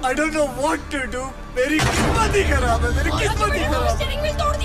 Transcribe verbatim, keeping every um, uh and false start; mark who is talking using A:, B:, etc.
A: I don't know what to do. मेरी किस्मत ही खराब है, मेरी किस्मत ही खराब है।